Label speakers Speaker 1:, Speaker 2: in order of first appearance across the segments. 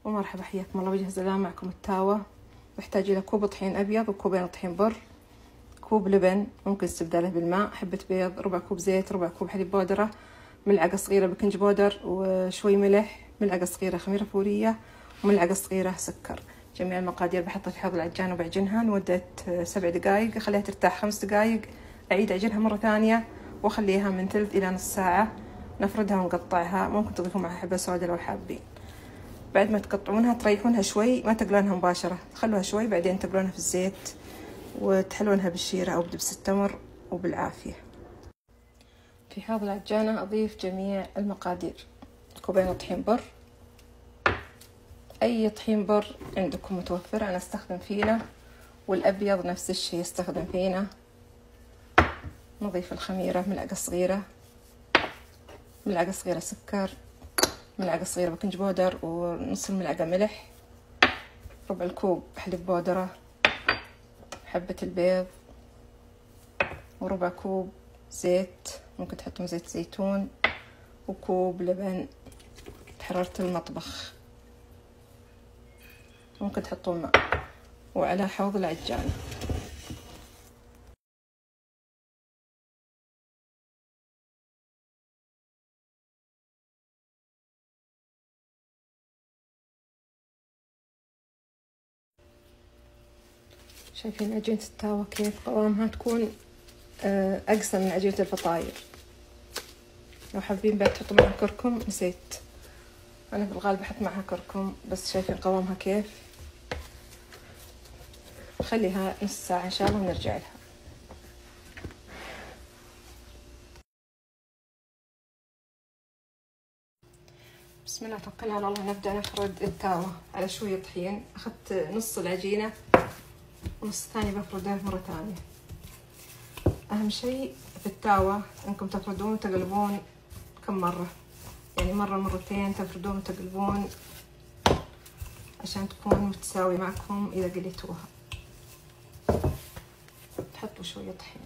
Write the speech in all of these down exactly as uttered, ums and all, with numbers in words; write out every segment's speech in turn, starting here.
Speaker 1: ومرحبا، حياكم الله. بجهز الآن معكم التاوة. بحتاج إلى كوب طحين أبيض وكوبين طحين بر، كوب لبن ممكن استبداله بالماء، حبة بيض، ربع كوب زيت، ربع كوب حليب بودرة، ملعقة صغيرة بيكنج بودر، وشوي ملح، ملعقة صغيرة خميرة فورية، وملعقة صغيرة سكر. جميع المقادير بحطها في حوض العجان وبعجنها لمدة سبع دقائق، أخليها ترتاح خمس دقائق، أعيد أعجنها مرة ثانية وأخليها من ثلث إلى نص ساعة. نفردها ونقطعها، ممكن تضيفوا معها حبة سودا لو حابين. بعد ما تقطعونها تريحونها شوي، ما تقلونها مباشرة، تخلوها شوي بعدين تقلونها في الزيت وتحلونها بالشيرة أو بدبس التمر وبالعافية. في حوض العجانة أضيف جميع المقادير: كوبين طحين بر، أي طحين بر عندكم متوفر، أنا استخدم فينا، والأبيض نفس الشي استخدم فينا. نضيف الخميرة ملعقة صغيرة، ملعقة صغيرة سكر، ملعقة صغيرة بيكنج بودر، ونص الملعقة ملح، ربع الكوب حليب بودرة، حبة البيض، وربع كوب زيت، ممكن تحطون زيت زيتون، وكوب لبن حرارة المطبخ، ممكن تحطون ماء، وعلى حوض العجان. شايفين عجينة التاوة كيف قوامها؟ تكون أقصر من عجينة الفطاير. لو حابين بعد تحطوا معها كركم، نسيت، أنا في الغالب أحط معها كركم، بس شايفين قوامها كيف؟ خليها نص ساعة إن شاء الله ونرجع لها. بسم الله توكلنا على الله. نبدأ نفرد التاوة على شوية طحين. أخذت نص العجينة ونص الثاني بفرده مرة ثانية. أهم شيء في التاوة إنكم تفردون وتقلبون كم مرة، يعني مرة مرتين تفردون وتقلبون عشان تكون متساوي معكم إذا قليتوها. تحطوا شوية طحين.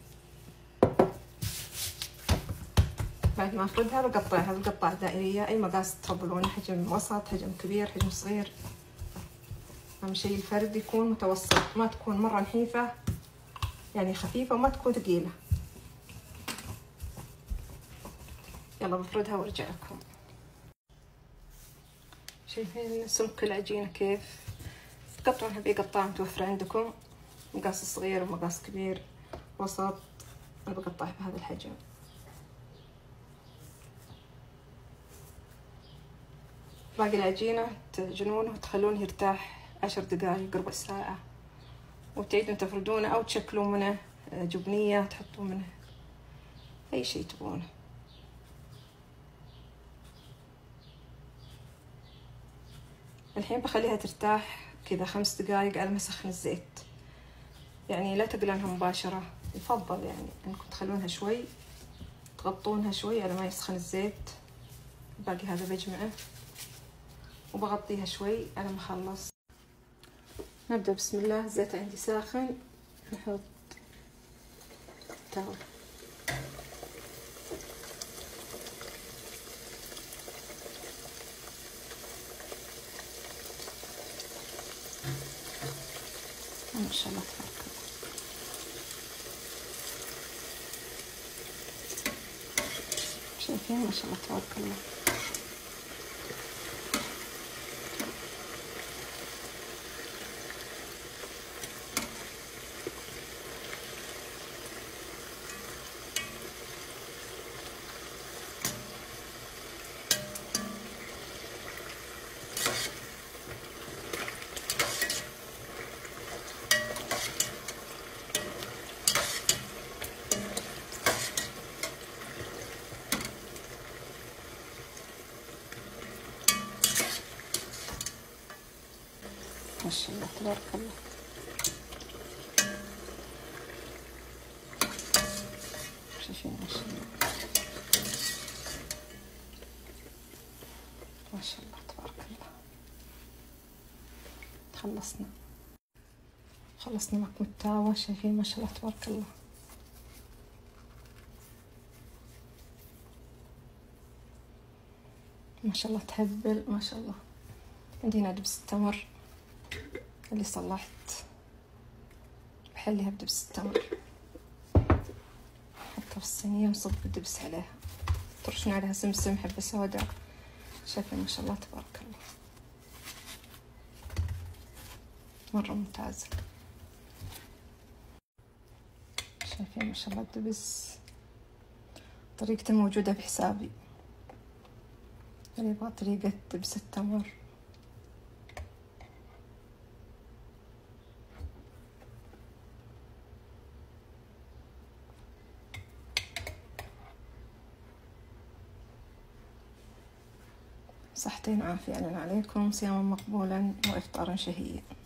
Speaker 1: بعد ما أفردها بقطعها بقطع دائرية، أي مقاس تفضلونه، حجم وسط، حجم كبير، حجم صغير. أهم شيء الفرد يكون متوسط، ما تكون مرة نحيفة يعني خفيفة، وما تكون ثقيلة. يلا بفردها وارجع لكم. شايفين سمك العجينة كيف؟ تقطعونها بأي قطاعة متوفرة عندكم، مقاس صغير ومقاس كبير وسط. أنا بقطعها بهذا الحجم. باقي العجينة تعجنونه وتخلونه يرتاح عشر دقايق ربع ساعة، وتعيدون تفردونه أو تشكلون منه جبنية، تحطون منه أي شيء تبونه. الحين بخليها ترتاح كذا خمس دقايق على ما أسخن الزيت، يعني لا تقلونها مباشرة، يفضل يعني أنكم تخلونها شوي، تغطونها شوي على ما يسخن الزيت. باقي هذا بجمعه وبغطيها شوي على ما أخلص. نبدأ. بسم الله. الزيت عندي ساخن، نحط التاوة. ما شاء الله تبارك الله. شايفين؟ ما شاء الله تبارك الله. ما شاء الله تبارك الله. شايفين؟ ما شاء الله ما شاء الله تبارك الله. خلصنا خلصنا معكم التاوة. شايفين؟ ما شاء الله تبارك الله. ما شاء الله تهبل، ما شاء الله. عندي هنا دبس التمر اللي صلحت، بحليها بدبس التمر، نحطها في الصينية ونصب الدبس عليها، ترشنا عليها سمسم، حبة سودا. شايفين ما شاء الله تبارك الله، مرة ممتازة. شايفين ما شاء الله الدبس، طريقته موجودة في حسابي، اللي يبغى طريقة دبس التمر. صحتين عافية عليكم، صياما مقبولا وإفطارا شهيا.